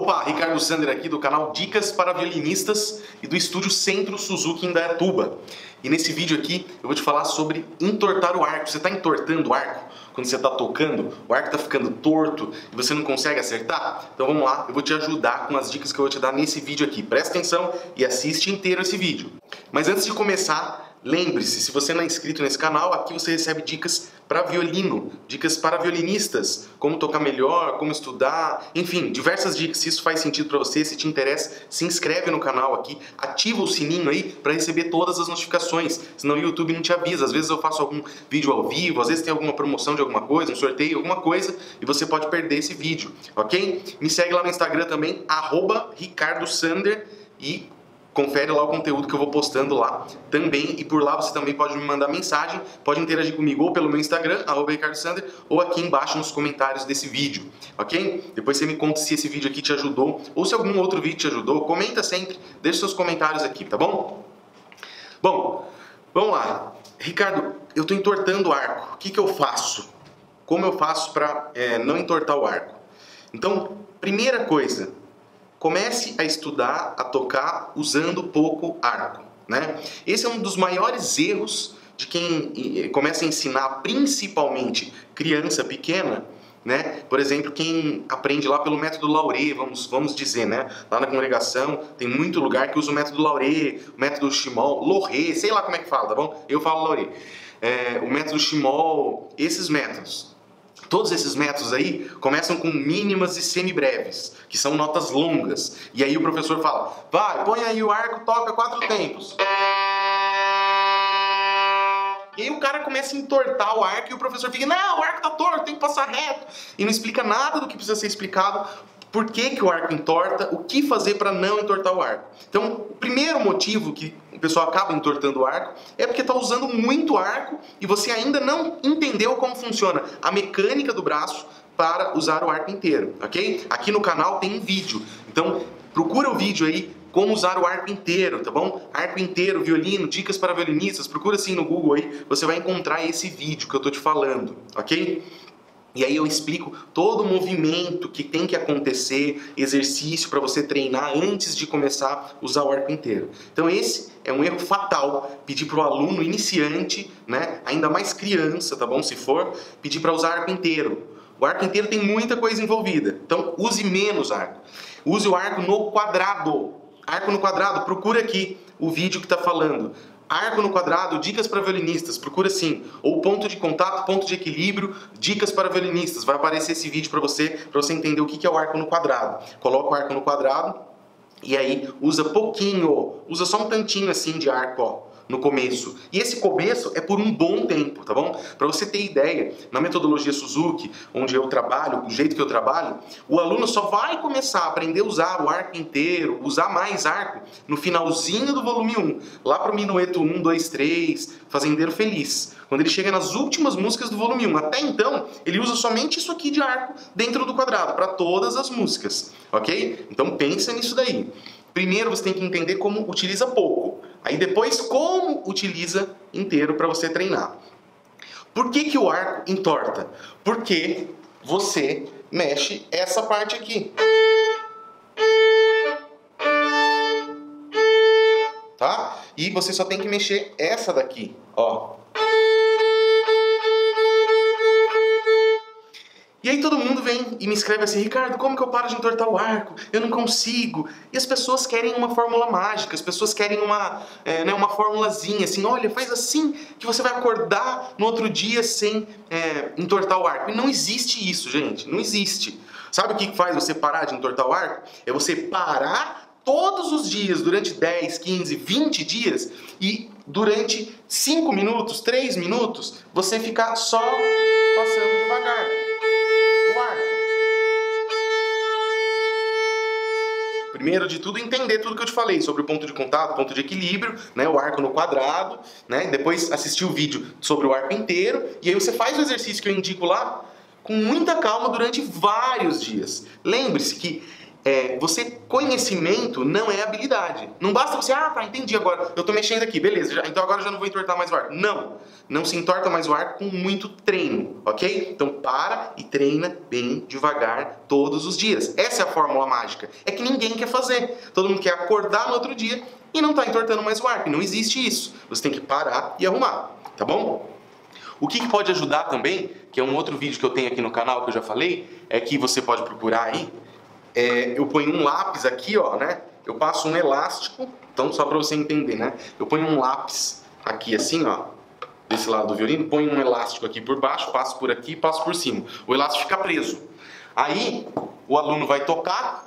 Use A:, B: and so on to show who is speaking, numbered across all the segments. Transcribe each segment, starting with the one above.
A: Opa, Ricardo Sander aqui do canal Dicas para Violinistas e do estúdio Centro Suzuki em Indaiatuba. E nesse vídeo aqui eu vou te falar sobre entortar o arco. Você está entortando o arco quando você está tocando? O arco está ficando torto e você não consegue acertar? Então vamos lá, eu vou te ajudar com as dicas que eu vou te dar nesse vídeo aqui. Presta atenção e assiste inteiro esse vídeo. Mas antes de começar, lembre-se, se você não é inscrito nesse canal, aqui você recebe dicas para violino, dicas para violinistas, como tocar melhor, como estudar, enfim, diversas dicas. Se isso faz sentido para você, se te interessa, se inscreve no canal aqui, ativa o sininho aí para receber todas as notificações, senão o YouTube não te avisa. Às vezes eu faço algum vídeo ao vivo, às vezes tem alguma promoção de alguma coisa, um sorteio, alguma coisa, e você pode perder esse vídeo, ok? Me segue lá no Instagram também, @RicardoSander, e confere lá o conteúdo que eu vou postando lá também, e por lá você também pode me mandar mensagem, pode interagir comigo ou pelo meu Instagram, @RicardoSander, ou aqui embaixo nos comentários desse vídeo, ok? Depois você me conta se esse vídeo aqui te ajudou, ou se algum outro vídeo te ajudou, comenta sempre, deixa seus comentários aqui, tá bom? Bom, vamos lá. Ricardo, eu tô entortando o arco, o que que eu faço? Como eu faço para não entortar o arco? Então, primeira coisa, comece a estudar, a tocar usando pouco arco, né? Esse é um dos maiores erros de quem começa a ensinar, principalmente criança pequena, né? Por exemplo, quem aprende lá pelo método Lauré, vamos dizer, né? Lá na congregação tem muito lugar que usa o método Lauré, o método Schmoll, Loré, sei lá como é que fala, tá bom? Eu falo Lauré. O método Schmoll, esses métodos. Todos esses métodos aí começam com mínimas e semibreves, que são notas longas. E aí o professor fala, vai, põe aí o arco, toca 4 tempos. E aí o cara começa a entortar o arco e o professor fica, não, o arco tá torto, tem que passar reto. E não explica nada do que precisa ser explicado, por que que o arco entorta, o que fazer para não entortar o arco. Então, o primeiro motivo que o pessoal acaba entortando o arco é porque está usando muito arco e você ainda não entendeu como funciona a mecânica do braço para usar o arco inteiro, ok? Aqui no canal tem um vídeo, então procura o vídeo aí, como usar o arco inteiro, tá bom? Arco inteiro, violino, dicas para violinistas, procura assim no Google aí, você vai encontrar esse vídeo que eu tô te falando, ok? E aí eu explico todo o movimento que tem que acontecer, exercício para você treinar antes de começar a usar o arco inteiro. Então esse é um erro fatal, pedir para o aluno iniciante, né, ainda mais criança, tá bom? Se for, pedir para usar arco inteiro. O arco inteiro tem muita coisa envolvida, então use menos arco. Use o arco no quadrado. Arco no quadrado, procura aqui o vídeo que está falando. Arco no quadrado, dicas para violinistas, procura assim, ou ponto de contato, ponto de equilíbrio, dicas para violinistas, vai aparecer esse vídeo para você entender o que é o arco no quadrado. Coloca o arco no quadrado e aí usa pouquinho, usa só um tantinho assim de arco, ó, no começo. E esse começo é por um bom tempo, tá bom? Para você ter ideia, na metodologia Suzuki, onde eu trabalho, do jeito que eu trabalho, o aluno só vai começar a aprender a usar o arco inteiro, usar mais arco, no finalzinho do volume 1, lá pro minueto 1, 2, 3, Fazendeiro Feliz. Quando ele chega nas últimas músicas do volume 1. Até então, ele usa somente isso aqui de arco dentro do quadrado, para todas as músicas, ok? Então pensa nisso daí. Primeiro você tem que entender como utiliza pouco. Aí depois como utiliza inteiro para você treinar. Por que que o arco entorta? Porque você mexe essa parte aqui. Tá? E você só tem que mexer essa daqui, ó. E aí todo mundo vem e me escreve assim, Ricardo, como que eu paro de entortar o arco? Eu não consigo. E as pessoas querem uma fórmula mágica, as pessoas querem uma formulazinha, assim, olha, faz assim que você vai acordar no outro dia sem entortar o arco. E não existe isso, gente, não existe. Sabe o que faz você parar de entortar o arco? É você parar todos os dias, durante 10, 15, 20 dias, e durante 5 minutos, 3 minutos, você ficar só passando devagar. Primeiro de tudo, entender tudo que eu te falei sobre o ponto de contato, ponto de equilíbrio, né, o arco no quadrado, né, depois assistir o vídeo sobre o arco inteiro, e aí você faz o exercício que eu indico lá com muita calma durante vários dias. Lembre-se que Conhecimento não é habilidade. Não basta você, tá, entendi agora, eu tô mexendo aqui, beleza, então agora eu já não vou entortar mais o arco. Não se entorta mais o arco com muito treino, ok? Então para e treina bem devagar todos os dias. Essa é a fórmula mágica. É que ninguém quer fazer. Todo mundo quer acordar no outro dia e não tá entortando mais o arco. Não existe isso. Você tem que parar e arrumar, tá bom? O que pode ajudar também, que é um outro vídeo que eu tenho aqui no canal que eu já falei, é que você pode procurar aí. Eu ponho um lápis aqui, ó, né? Eu passo um elástico, então só para você entender, né? Eu ponho um lápis aqui assim, ó, desse lado do violino, ponho um elástico aqui por baixo, passo por aqui, passo por cima. O elástico fica preso. Aí o aluno vai tocar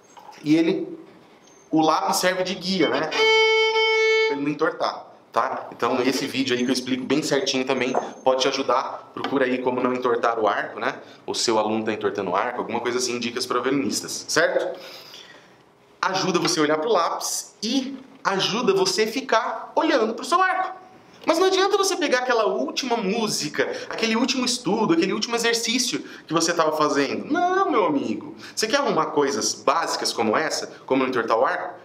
A: e o lápis serve de guia, né? Pra ele não entortar. Tá? Então esse vídeo aí que eu explico bem certinho também pode te ajudar. Procura aí como não entortar o arco, né? O seu aluno está entortando o arco, alguma coisa assim, dicas para violinistas, certo? Ajuda você a olhar para o lápis e ajuda você a ficar olhando para o seu arco. Mas não adianta você pegar aquela última música, aquele último estudo, aquele último exercício que você estava fazendo. Não, meu amigo. Você quer arrumar coisas básicas como essa, como não entortar o arco?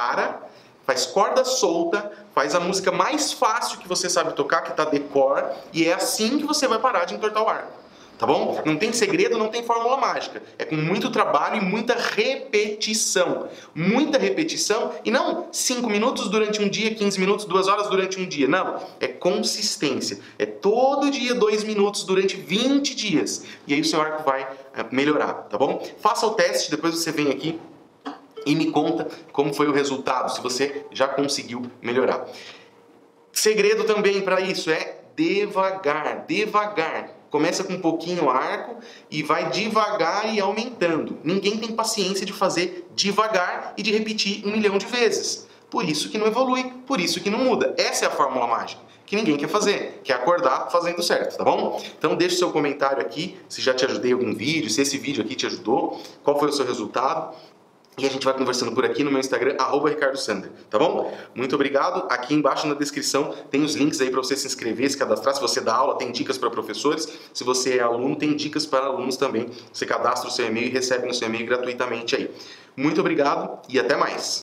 A: Faz corda solta, faz a música mais fácil que você sabe tocar, que tá decor, e é assim que você vai parar de entortar o arco, tá bom? Não tem segredo, não tem fórmula mágica. É com muito trabalho e muita repetição. Muita repetição, e não 5 minutos durante um dia, 15 minutos, 2 horas durante um dia. Não, é consistência. É todo dia 2 minutos durante 20 dias. E aí o seu arco vai melhorar, tá bom? Faça o teste, depois você vem aqui e me conta como foi o resultado, se você já conseguiu melhorar. Segredo também para isso é devagar, devagar. Começa com um pouquinho o arco e vai devagar e aumentando. Ninguém tem paciência de fazer devagar e de repetir 1 milhão de vezes. Por isso que não evolui, por isso que não muda. Essa é a fórmula mágica que ninguém quer fazer, que é acordar fazendo certo, tá bom? Então deixa o seu comentário aqui, se já te ajudei em algum vídeo, se esse vídeo aqui te ajudou, qual foi o seu resultado. E a gente vai conversando por aqui no meu Instagram, @RicardoSander, tá bom? Muito obrigado. Aqui embaixo na descrição tem os links aí para você se inscrever, se cadastrar. Se você dá aula, tem dicas para professores. Se você é aluno, tem dicas para alunos também. Você cadastra o seu e-mail e recebe no seu e-mail gratuitamente aí. Muito obrigado e até mais.